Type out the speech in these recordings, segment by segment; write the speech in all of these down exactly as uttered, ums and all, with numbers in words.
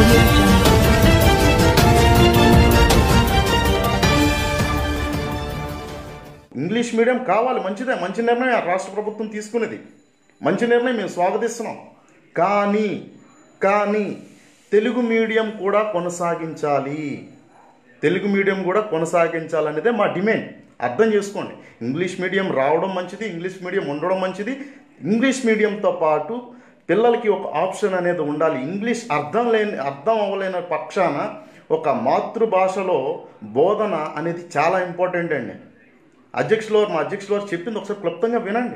audio jungle. English medium కావాలి, మంచిదే, మంచి నిర్ణయం రాష్ట్ర ప్రభుత్వం తీసుకునేది, మంచి నిర్ణయం, మేము స్వాగతిస్తున్నాం. కానీ కానీ తెలుగు మీడియం కూడా కొనసాగించాలి, తెలుగు మీడియం కూడా కొనసాగించాలనేదే మా డిమాండ్. అర్థం చేసుకోండి, ఇంగ్లీష్ మీడియం రావడం మంచిది, ఇంగ్లీష్ మీడియం ఉండడం మంచిది. ఇంగ్లీష్ మీడియంతో పాటు పిల్లలకి ఒక ఆప్షన్ అనేది ఉండాలి. ఇంగ్లీష్ అర్థం లేని అర్థం అవ్వలేని పక్షాన ఒక మాతృభాషలో బోధన అనేది చాలా ఇంపార్టెంట్ అండి. అధ్యక్షులు వారు మా అధ్యక్షులు వారు చెప్పింది ఒకసారి క్లుప్తంగా వినండి,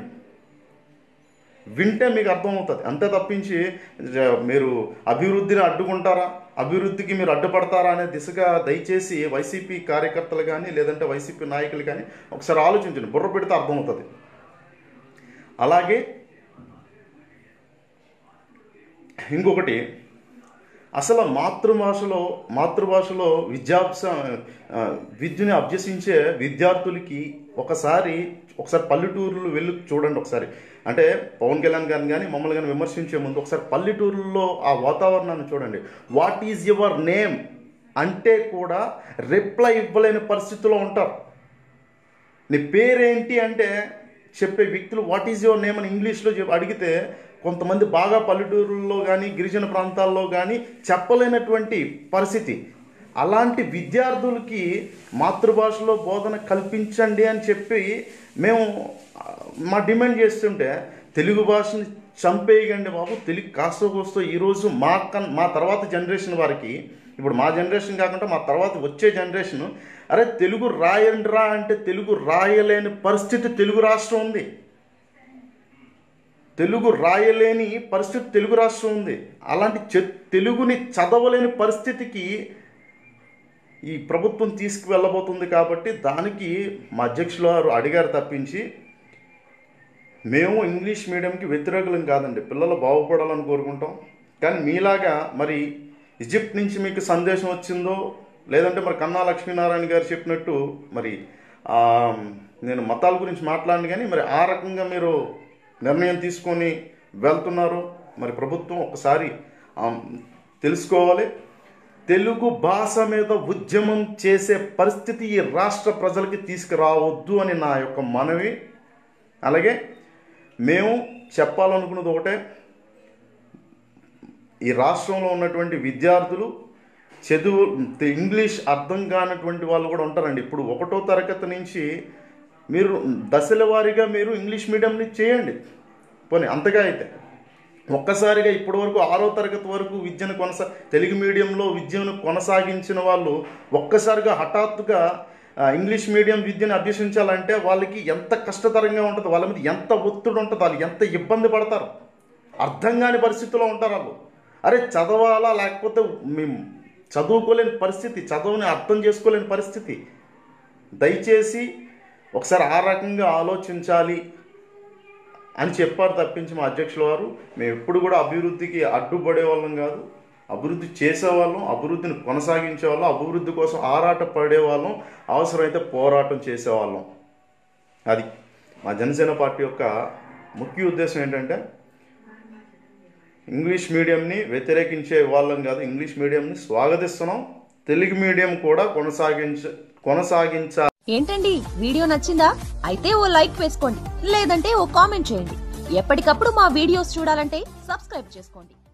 వింటే మీకు అర్థమవుతుంది. అంతే తప్పించి మీరు అభివృద్ధిని అడ్డుకుంటారా, అభివృద్ధికి మీరు అడ్డుపడతారా అనే దిశగా దయచేసి వైసీపీ కార్యకర్తలు కానీ లేదంటే వైసీపీ నాయకులు కానీ ఒకసారి ఆలోచించండి, బుర్ర పెడితే అర్థమవుతుంది. అలాగే ఇంకొకటి, అసలు మాతృభాషలో మాతృభాషలో విద్యాభ్యాస విద్యని అభ్యసించే విద్యార్థులకి ఒకసారి ఒకసారి పల్లెటూరులో వెళ్ళి చూడండి. ఒకసారి అంటే పవన్ కళ్యాణ్ గారిని కానీ మమ్మల్ని కానీ విమర్శించే ముందు ఒకసారి పల్లెటూరులో ఆ వాతావరణాన్ని చూడండి. వాట్ ఈజ్ యువర్ నేమ్ అంటే కూడా రిప్లై ఇవ్వలేని పరిస్థితిలో ఉంటారు. నీ పేరేంటి అంటే చెప్పే వ్యక్తులు వాట్ ఈజ్ యువర్ నేమ్ అని ఇంగ్లీష్లో అడిగితే కొంతమంది బాగా పల్లెటూరుల్లో కానీ గిరిజన ప్రాంతాల్లో కానీ చెప్పలేనటువంటి పరిస్థితి. అలాంటి విద్యార్థులకి మాతృభాషలో బోధన కల్పించండి అని చెప్పి మేము మా డిమాండ్ చేస్తుంటే తెలుగు భాషని చంపేయకండి బాబు, తెలుగు కాస్త కోస్తో ఈరోజు మా కన్ మా తర్వాత జనరేషన్ వారికి, ఇప్పుడు మా జనరేషన్ కాకుండా మా తర్వాత వచ్చే జనరేషన్, అరే తెలుగు రాయండిరా అంటే తెలుగు రాయలేని పరిస్థితి తెలుగు రాష్ట్రం ఉంది, తెలుగు రాయలేని పరిస్థితి తెలుగు రాష్ట్రం ఉంది. అలాంటి చె తెలుగుని చదవలేని పరిస్థితికి ఈ ప్రభుత్వం తీసుకువెళ్ళబోతుంది. కాబట్టి దానికి మా అధ్యక్షులు వారు అడిగారు తప్పించి మేము ఇంగ్లీష్ మీడియంకి వ్యతిరేకులం కాదండి, పిల్లలు బాగుపడాలని కోరుకుంటాం. కానీ మీలాగా మరి ఈజిప్ట్ నుంచి మీకు సందేశం వచ్చిందో లేదంటే మరి కన్నా లక్ష్మీనారాయణ గారు చెప్పినట్టు మరి నేను మతాల గురించి మాట్లాడిన కానీ మరి ఆ రకంగా మీరు నిర్ణయం తీసుకొని వెళ్తున్నారు. మరి ప్రభుత్వం ఒకసారి తెలుసుకోవాలి. తెలుగు భాష మీద ఉద్యమం చేసే పరిస్థితి ఈ రాష్ట్ర ప్రజలకి తీసుకురావద్దు అని నా యొక్క మనవి. అలాగే మేము చెప్పాలనుకున్నది ఒకటే, ఈ రాష్ట్రంలో ఉన్నటువంటి విద్యార్థులు చదువు ఇంగ్లీష్ అర్థం కానటువంటి వాళ్ళు కూడా ఉంటారండి. ఇప్పుడు ఒకటో తరగతి నుంచి మీరు దశల వారీగా మీరు ఇంగ్లీష్ మీడియంని చేయండి. పోనీ అంతగా అయితే ఒక్కసారిగా ఇప్పటి వరకు ఆరో తరగతి వరకు విద్యను కొనసా తెలుగు మీడియంలో విద్యను కొనసాగించిన వాళ్ళు ఒక్కసారిగా హఠాత్తుగా ఇంగ్లీష్ మీడియం విద్యను అభ్యసించాలంటే వాళ్ళకి ఎంత కష్టతరంగా ఉంటుంది, వాళ్ళ మీద ఎంత ఒత్తిడి ఉంటుంది, వాళ్ళు ఎంత ఇబ్బంది పడతారు, అర్థం కాని పరిస్థితిలో ఉంటారు వాళ్ళు. అరే చదవాలా లేకపోతే మేము చదువుకోలేని పరిస్థితి, చదువుని అర్థం చేసుకోలేని పరిస్థితి. దయచేసి ఒకసారి ఆ రకంగా ఆలోచించాలి అని చెప్పారు తప్పించి మా అధ్యక్షుల వారు. మేము ఎప్పుడు కూడా అభివృద్ధికి అడ్డుపడే వాళ్ళం కాదు, అభివృద్ధి చేసేవాళ్ళం, అభివృద్ధిని కొనసాగించేవాళ్ళం, అభివృద్ధి కోసం ఆరాట పడేవాళ్ళం, అవసరమైతే పోరాటం చేసేవాళ్ళం. అది మా జనసేన పార్టీ యొక్క ముఖ్య ఉద్దేశం ఏంటంటే ఇంగ్లీష్ మీడియంని వ్యతిరేకించే వాళ్ళం కాదు, ఇంగ్లీష్ మీడియంని స్వాగతిస్తున్నాం. తెలుగు మీడియం కూడా కొనసాగించ కొనసాగించాలి. ఏంటండి వీడియో నచ్చిందా? అయితే ఓ లైక్ వేసుకోండి, లేదంటే ఓ కామెంట్ చేయండి. ఎప్పటికప్పుడు మా వీడియోస్ చూడాలంటే సబ్స్క్రైబ్ చేసుకోండి.